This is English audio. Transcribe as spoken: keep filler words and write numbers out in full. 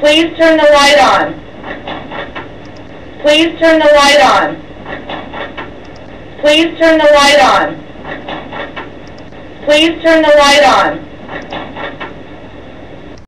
Please turn the light on. Please turn the light on. Please turn the light on. Please turn the light on.